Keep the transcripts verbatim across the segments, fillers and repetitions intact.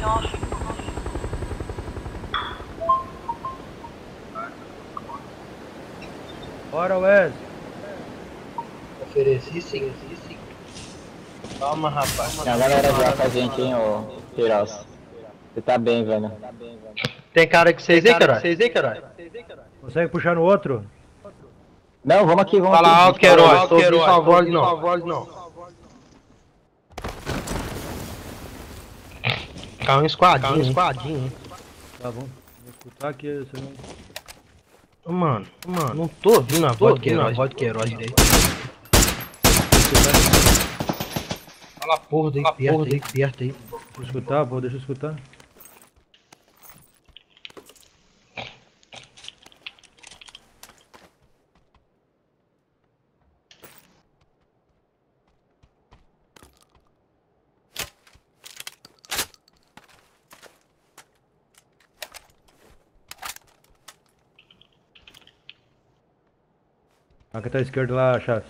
Bora, Wes. Ofereci sim, ofereci sim. Calma, rapaz. Tem a galera já com a gente, hein, ô Queiroz. Você tá bem, velho. Tem cara que vocês aí, caralho? Vocês aí, caralho? Consegue puxar no outro? Não, vamos aqui, vamos Fala aqui. alto, Queiroz. Tô ouvindo sua voz, não. Sua voz, não. Caiu um esquadinho, Caiu um esquadinho, hein? Tá bom. Vou escutar aqui, você não... Mano, mano, não tô ouvindo a voz do Queiroz, a voz do Queiroz direito. Fala a porra daí, perto, porra daí, perto aí. Deixa eu escutar, pô, deixa eu escutar. Aqui tá à esquerda lá, Chaves.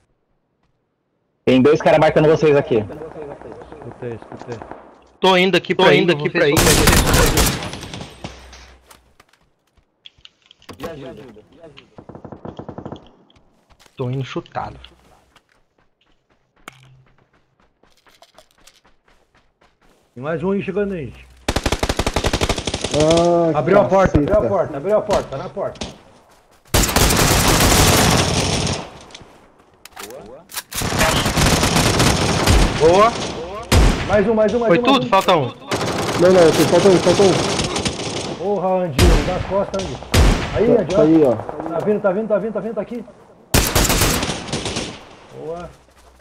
Tem dois caras marcando vocês aqui. Escutei, escutei. Tô indo aqui pra indo aqui pra aí. Me ajuda, me ajuda. Tô indo chutado. Tem mais um aí chegando aí. Ah, Abriu a porta, caceta. abriu a porta, abriu a porta, tá na porta. Boa. Mais um, mais um, mais Foi um. mais tudo? um. Falta um. Não, não, tem- falta um, falta um. Porra, Andinho, dá as costas, Andy. Aí, Tá, Andy, tá ó. aí, ó. Tá vindo, tá vindo, tá vindo, tá vindo, tá aqui. Boa.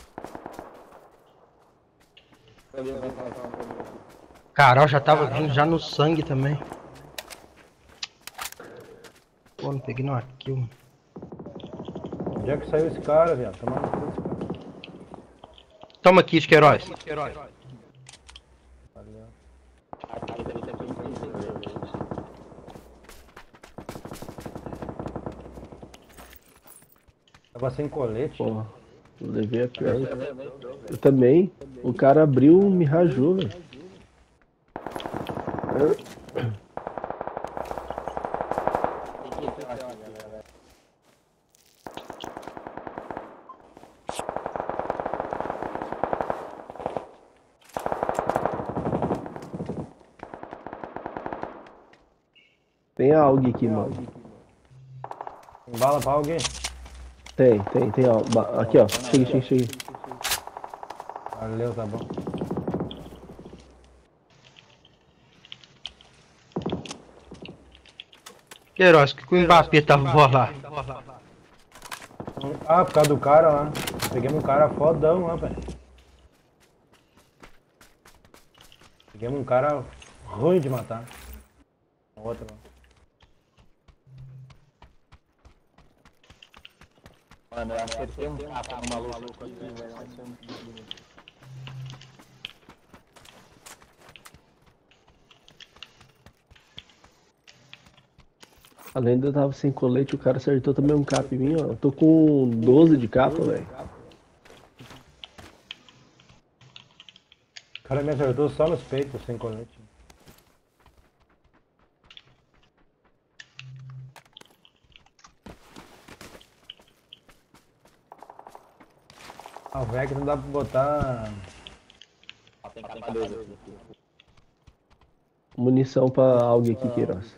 Carol já tava vindo já no sangue também. Pô, não peguei no kill, mano. Onde é que saiu esse cara, viado? Tomando no cu desse cara. Toma aqui, Queiroz. Valeu. Tava sem colete. Porra, eu levei a pior. Eu também. O cara abriu, me rajou, velho. Tem algo aqui, mano. Tem bala pra alguém? Tem, tem, tem, ó. Ba- Aqui, ó. Chega, chega, chega. Valeu, tá bom. Queiroz, que o Mbappé tava lá. Ah, por causa do cara lá. Peguei um cara fodão lá, velho. Peguei um cara ruim de matar. Outro lá. Mano, eu acertei um capa no maluco aqui, velho. Vai ser um... Além de eu tava sem colete, o cara acertou também um cap em mim, ó. Eu tô com doze de capa, velho. O cara me acertou só nos peitos, sem colete. Ah, o Vec não dá pra botar... Tem capa dois aqui. Munição pra alguém aqui, Queiroz.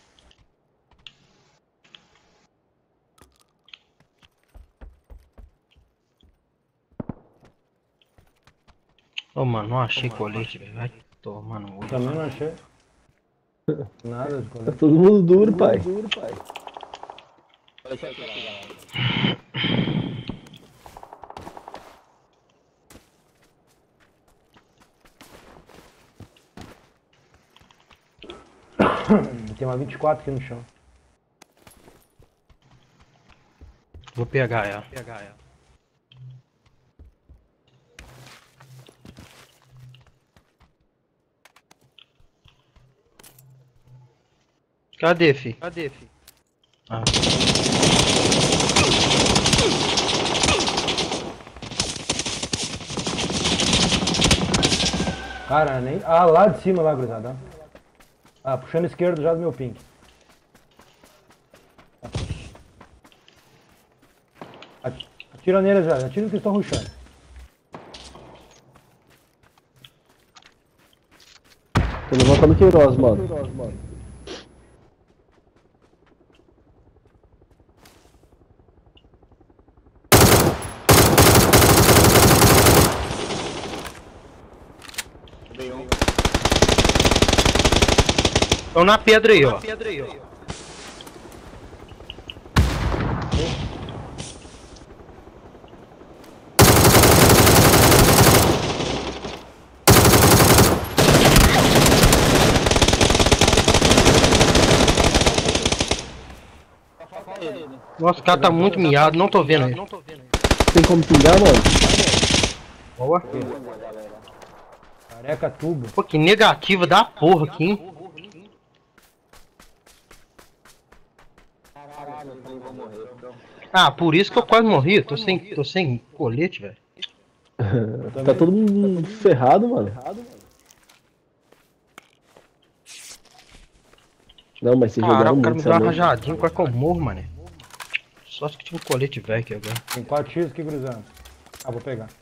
Ô, mano, não achei colete, velho. Vai tomar no olho. Também não achei. Nada de Tá colete. todo mundo duro, pai. Tem uma vinte e quatro aqui no chão. Vou pegar ela. Pegar ela. Cadê, fi? Cadê, fi? Ah. Cara, nem... Ah, lá de cima, lá, gurizada. Ah, puxando esquerdo já do meu ping. Atira neles já, atira que estão rushando. Tô levantando Queiroz, mano. Estão na pedra aí, ó. Nossa, o cara tá muito miado, não tô vendo ele. Tem como pingar, mano? Boa. Careca tubo. Pô, que negativa da porra aqui, hein? Ah, por isso que eu quase morri. Tô sem, tô sem colete, velho. Tá todo mundo ferrado, mano. Não, mas vocês Caralho, jogaram o cara muito me deu uma essa noite. rajadinha, quase que eu morro, mano. Só que tinha um colete velho aqui agora. Tem quatro x aqui cruzando. Ah, vou pegar.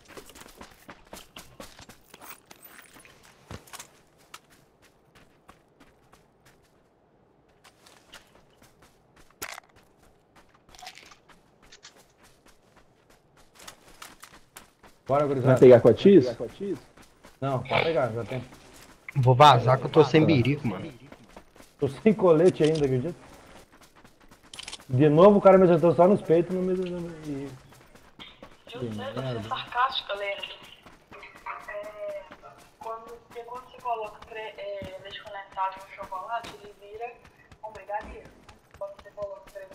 Bora, Vai gurizada. pegar com a X? Não, pode pegar, já tem. Vou vazar que eu tô sem birico, mano. Tô sem colete ainda, acredita? De novo o cara me acertou só nos peitos no meio do... E... Eu sei, você é sarcástica, Leandro. É, quando, porque quando você coloca cre, é, leite condensado no chocolate, ele vira um brigadeiro. Quando você coloca creme...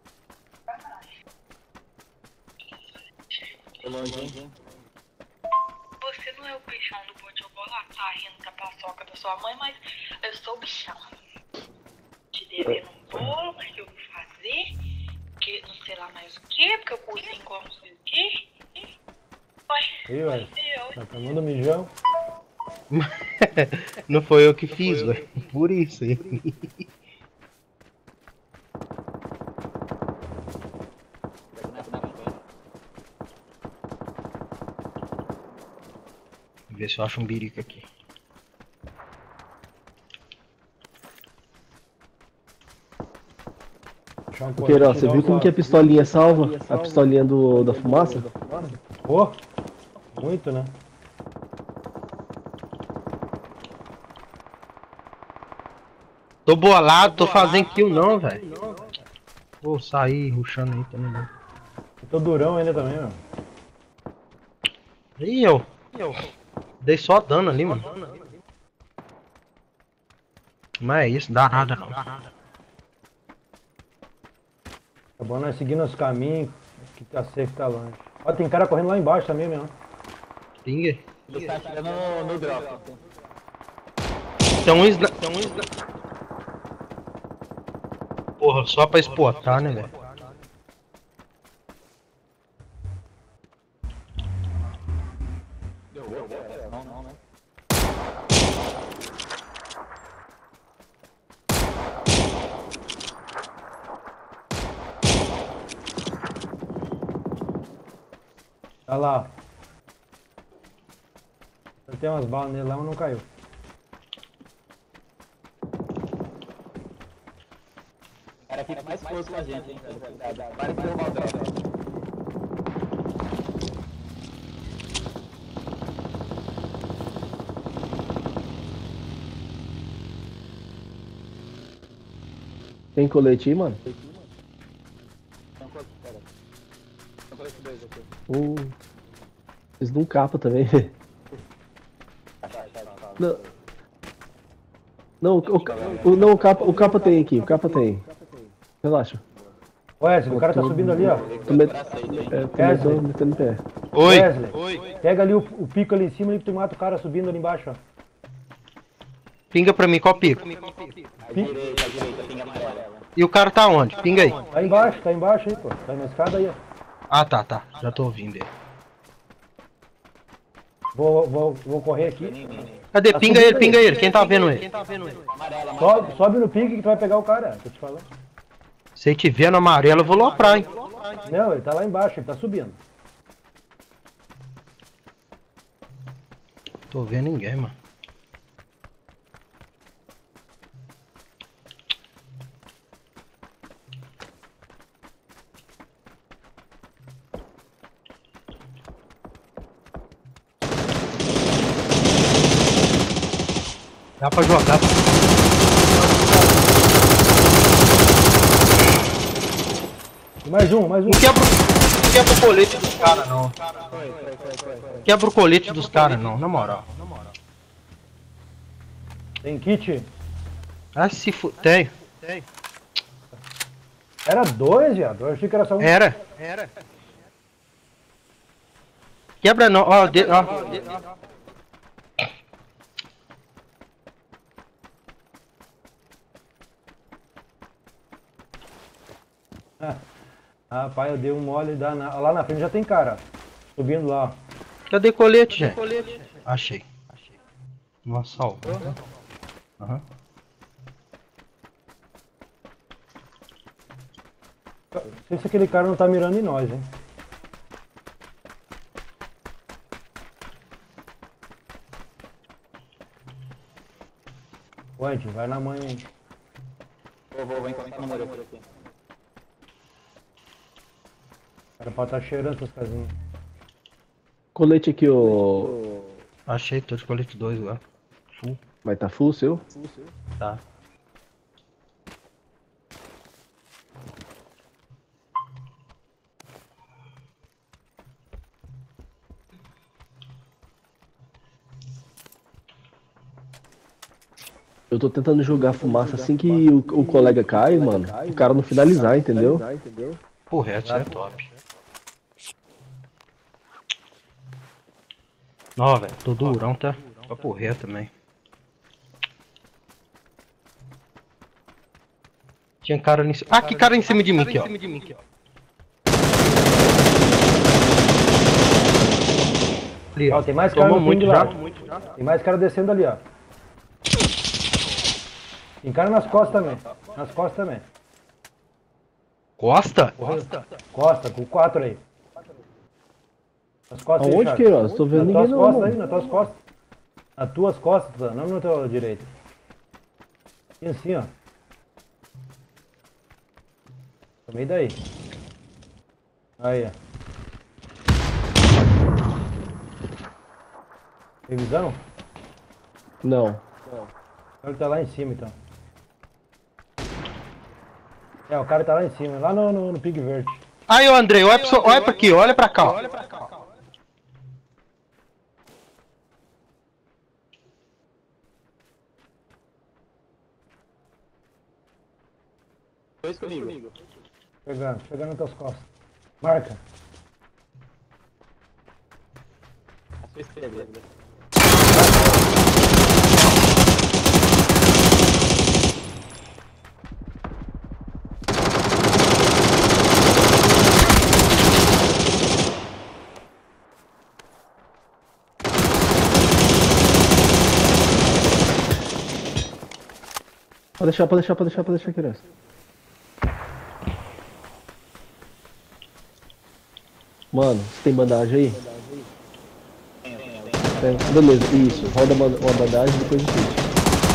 Você não é o bichão do bolo de chocolate, tá rindo da paçoca da sua mãe, mas eu sou o bichão. Te devendo um bolo que eu vou fazer, que não sei lá mais o que, porque eu cozinho com não sei o que. Ih, velho, tá tomando mijão? Não foi eu que fiz, velho. Por isso aí. Ver se eu acho um birico aqui. Achar um Queiroz, você colete viu como que a pistolinha salva? A pistolinha do, da fumaça? Pô, muito, né? Tô bolado, tô fazendo kill não, velho. Vou sair rushando aí também não. Eu tô durão ainda também, meu. E eu? Dei só dano ali, mano. Mas é isso, dá nada não. Tá bom nós seguindo os caminhos, que tá safe, tá longe. Ó, tem cara correndo lá embaixo também, meu. Pinga. Você tá tirando no, no drop. Tem um isla... Tem um isla... Porra, só pra exportar, né, velho? Não, não, né? Tá lá. Eu tenho umas balas nele lá, mas não caiu. O cara fica mais forte com a gente, hein? Para de derrubar o drop. Tem colete aí, mano? Tem um colete, pera. Tem um colete dois aqui. Uh, Eles não capa também, velho. Não, não, o, o, não o, capa, o capa tem aqui, o capa tem. Relaxa. Wesley, o cara tá subindo ali, ó. Tô, met... é, tô Wesley. metendo pé. Oi. Wesley, pega ali o, o pico ali em cima e tu mata o cara subindo ali embaixo, ó. Pinga pra mim, qual pico? À direita, à direita, pinga amarela. E o cara tá onde? Pinga aí. Tá embaixo, tá embaixo aí, pô. Tá na escada aí, ó. Ah, tá, tá. Já tô ouvindo ele. Vou, vou, vou correr aqui. Cadê? Tá Pinga subindo ele, pinga aí. ele. Quem tá vendo ele? Amarela, amarela. Sobe, sobe no pique que tu vai pegar o cara, tô te falando. Se ele tiver no amarelo, eu vou loprar, hein? Não, ele tá lá embaixo, ele tá subindo. Tô vendo ninguém, mano. Dá pra jogar. E mais um, mais um. Não quebra, não quebra o colete dos caras, não. Não quebra o colete dos caras, não, na moral. Tem kit? Ah, se fu... Tem. Era dois, viado. Eu achei que era só um. Era. Era. Quebra não, ó, de... ó. Rapaz, eu dei um mole da... lá na frente já tem cara. Subindo lá. Cadê colete, gente? Achei. Nossa, salvou. Aham. Não sei se aquele cara não tá mirando em nós, hein. Wendy, vai na mãe aí. Vou, vou, vou encostar no muro por aqui. Era pra tá cheirando essas casinhas. Colete aqui, ô. Achei, tô de colete dois lá. Full. Vai tá full seu? Tá. Eu tô tentando jogar fumaça assim que o, o colega cai, mano. O cara não finalizar, entendeu? Porra, essa é top. Ó, velho, tô durão, tá? Pra porra também. Tinha cara ali em cima. Ah, que cara em cima de mim aqui, ó. Ali, Ó, ó. tem mais cara Tomou no muito fundo já. lá. Tem mais cara descendo ali, ó. Tem cara nas costas também. Nas costas também. Costa? Costa, com quatro aí. Nas costas aí, Aonde, Charles. Queiroz? Tô vendo Nas ninguém tuas não, costas mano. aí, nas tuas costas. Nas tuas costas, não no teu direito. E assim, ó. Tomei daí. Aí, ó. Tem visão? Não. O cara tá lá em cima, então. É, o cara tá lá em cima, lá no, no, no Pig Verde. Aí, ô Andrei, olha pra, so- olha pra aqui, olha pra cá, ó. Dois comigo. Pegando, pegando nas tuas costas. Marca. A sua esquerda. Pode deixar, pode deixar, pode deixar, pode deixar, Queiroz. Mano, você tem bandagem aí? Tem. Beleza, isso. Roda uma, uma bandagem e depois o kit.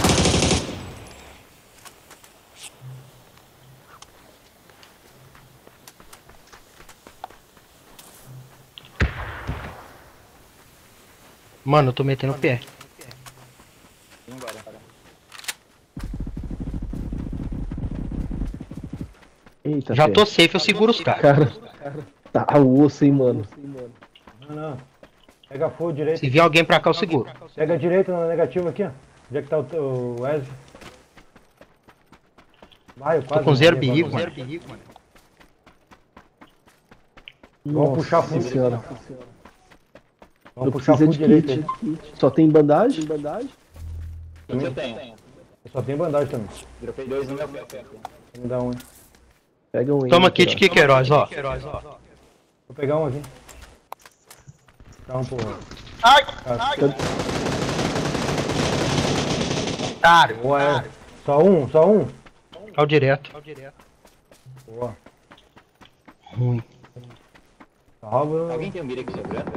Mano, eu tô metendo o pé. Embora. Eita, Já fé. tô safe, eu seguro os caras. Cara, tá o osso, hein, mano. Não, não. Pega a full direito. Se vier alguém pra cá, eu seguro. Pega a direita na negativa aqui, ó. Onde é que tá o, o Wesley? Vai, eu Tô quase com zero morri perigo, agora. mano. Vamos puxar full. Nossa senhora. Vamos Eu puxar preciso full de direito aí. kit. Só tem bandagem? bandagem? O que eu tenho? Eu só tenho bandagem também. Dropei dois no meu pé. Me dá um aí. Pega um aí. Toma kit Queiroz. aqui, Queiroz, ó. Vou pegar um aqui. Dá um pro Ai! Cacete. Cara, Ué, só um, só um. ao direto. Boa. Ruim. Salva. Alguém tem um mira aqui sobrando?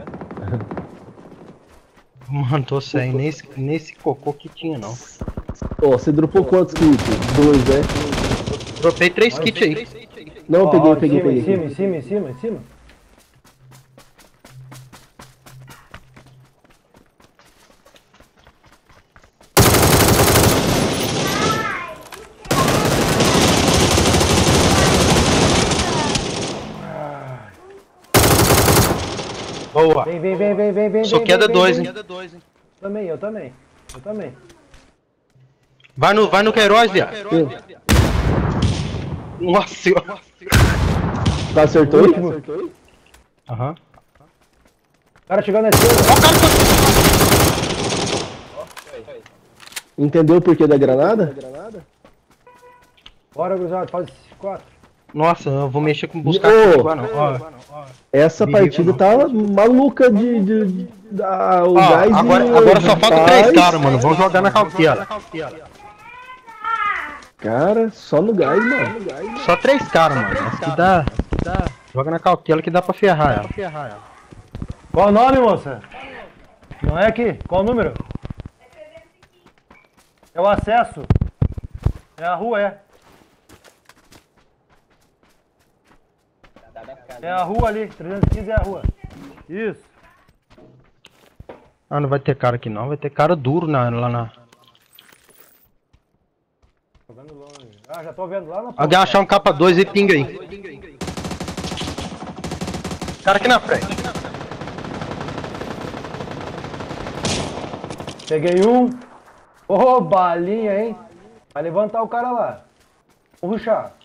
Mano, tô sem. Nesse, nesse cocô que tinha, não. Ó, você dropou quantos kits? Dois, né? Dropei três kits aí. Não, eu Ó, peguei, ó, peguei, em cima, peguei. Em cima, em cima, em cima, em cima. Boa. Vem, vem, vem, vem, vem, vem. Só vem, queda vem, dois, vem, hein? vem. Também, eu também. Eu também. Vai no, vai no Queiroz, viado. Eu. Nossa senhora. Tá, acertou? Último. Aham. O cara chegou na esquerda. Ó, o cara que- Entendeu o porquê da granada? Bora, gurizada, faz quatro. Nossa, eu vou mexer com buscar Ô, aqui agora, não. Ó, Essa Perigo, partida não. tá maluca de. de, de da- o ó, gás e agora, o- agora só falta Rapaz, três caras, mano. Vamos jogar na cautela. Cara, só no gás, mano. Só três caras, mano. Acho que dá, dá. Joga na cautela que dá pra ferrar ela. Qual o nome, moça? Não é aqui? Qual o número? É o acesso. É a rua, é. É a rua ali, trezentos e quinze é a rua. Isso. Ah, não vai ter cara aqui não. Vai ter cara duro na, lá na... Jogando longe. Ah, já tô vendo lá na ponta. Alguém achar um capa dois e pinga aí. Cara aqui na frente. Peguei um. Ô, balinha, hein? Vai levantar o cara lá. Vou ruxar.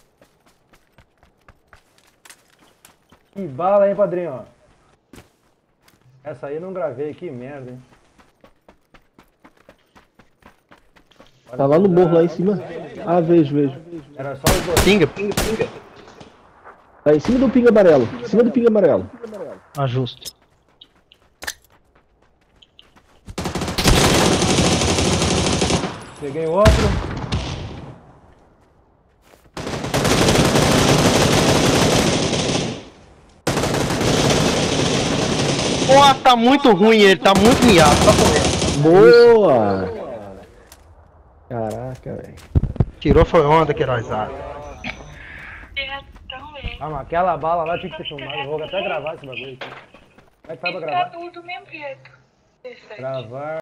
Que bala, hein, padrinho? Ó. Essa aí eu não gravei, que merda, hein? Tá lá no morro, lá em cima. Ah, vejo, vejo. Era só os dois. Pinga, pinga, pinga. Tá em cima do pinga amarelo. Em cima do pinga amarelo. Ajusto. Peguei outro. Pô, tá muito ruim ele, tá muito miado. Tá correndo. Boa! Caraca, velho. Tirou foi onda, Queirozada. É também. Ah, mas aquela bala lá tinha que ter filmado. Eu vou até gravar esse bagulho aqui. Como é que faz pra Fica gravar? tudo do mesmo jeito. Dezessete. Gravar.